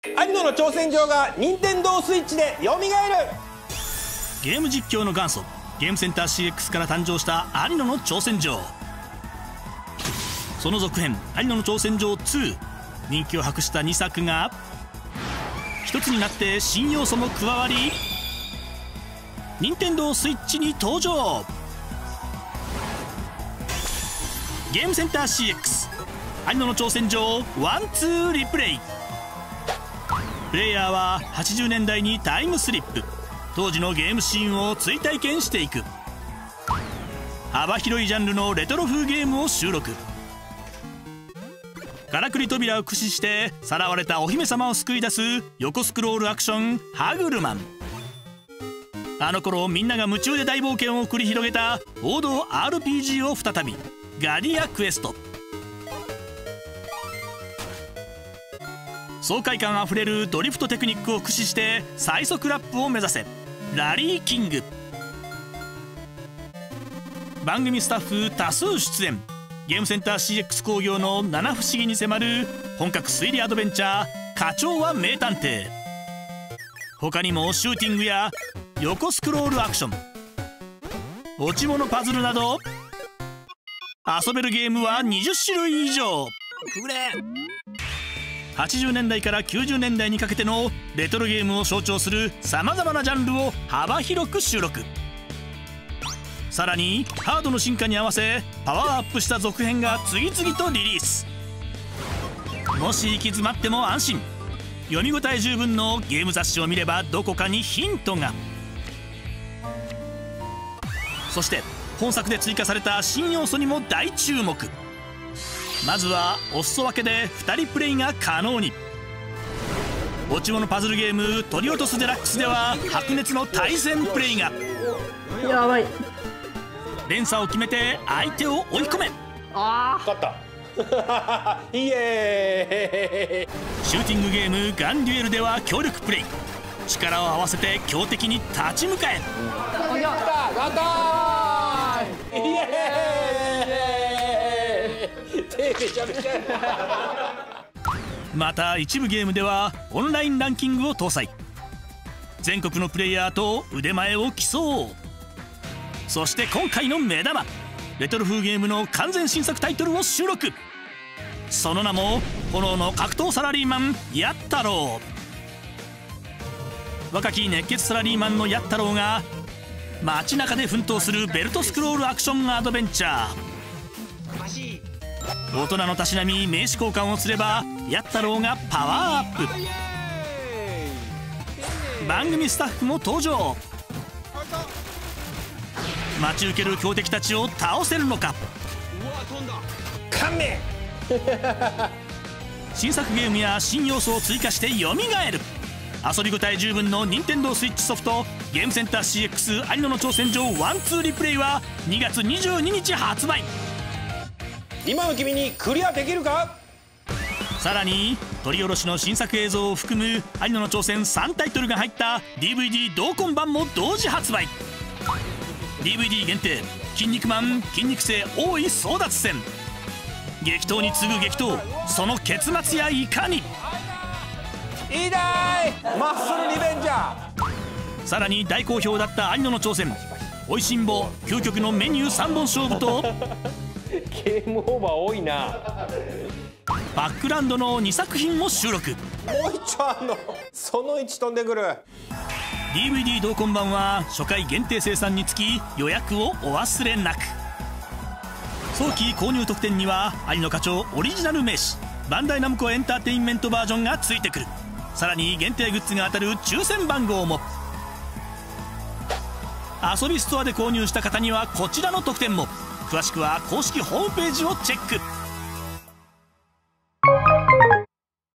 有野の挑戦状が任天堂スイッチでよみがえる。 ゲーム実況の元祖ゲームセンター CX から誕生した有野の挑戦状。その続編有野の挑戦状2、人気を博した2作が一つになって新要素も加わり任天堂スイッチに登場。ゲームセンター CX 有野の挑戦状1-2リプレイ。プレイヤーは80年代にタイムスリップ、当時のゲームシーンを追体験していく。幅広いジャンルのレトロ風ゲームを収録。からくり扉を駆使してさらわれたお姫様を救い出す横スクロールアクションハグルマン。あの頃みんなが夢中で大冒険を繰り広げた王道 RPG を再びガディアクエスト。爽快感あふれるドリフトテクニックを駆使して最速ラップを目指せラリーキング。番組スタッフ多数出演、ゲームセンター CX 工業の七不思議に迫る本格推理アドベンチャー課長は名探偵。他にもシューティングや横スクロールアクション、落ち物パズルなど遊べるゲームは20種類以上。80年代から90年代にかけてのレトロゲームを象徴するさまざまなジャンルを幅広く収録。さらにハードの進化に合わせパワーアップした続編が次々とリリース。もし行き詰まっても安心、読み応え十分のゲーム雑誌を見ればどこかにヒントが。そして本作で追加された新要素にも大注目。まずはお裾分けで2人プレイが可能に。落ち物パズルゲームトリオトスデラックスでは白熱の対戦プレイが。 やばい。 連鎖を決めて相手を追い込め。 勝ったイエーイ。 シューティングゲームガンデュエルでは協力プレイ、力を合わせて強敵に立ち向かえ。 ガターイイエーイ。手めちゃめちゃまた一部ゲームではオンラインランキングを搭載。全国のプレイヤーと腕前を競う。そして今回の目玉、レトロ風ゲームの完全新作タイトルを収録。その名も炎の格闘サラリーマンヤッタロウ。若き熱血サラリーマンのヤッタロウが街中で奮闘するベルトスクロールアクションアドベンチャー。大人のたしなみ名刺交換をすればヤッタロウがパワーアップ。番組スタッフも登場。待ち受ける強敵たちを倒せるのか。 勘弁新作ゲームや新要素を追加してよみがえる。遊び応え十分の任天堂スイッチソフトゲームセンター CX 有野の挑戦状1-2リプレイは2月22日発売。 今の君にクリアできるか。 さらに取り下ろしの新作映像を含む有野の挑戦3タイトルが入った DVD 同梱版も同時発売。 DVD 限定「筋肉マン筋肉性大井争奪戦」。激闘に次ぐ激闘、その結末やいかに。 いいだいマッスルリベンジャー。 さらに大好評だった有野の挑戦おいしんぼ究極のメニュー3本勝負とゲームオーバー多いな。 バックランドの2作品を収録。 もう一丁あんの。その1飛んでくる。 DVD 同梱版は初回限定生産につき予約をお忘れなく。早期購入特典には有野課長オリジナル名刺バンダイナムコエンターテインメントバージョンがついてくる。さらに限定グッズが当たる抽選番号も。遊びストアで購入した方にはこちらの特典も。詳しくは公式ホームページをチェック。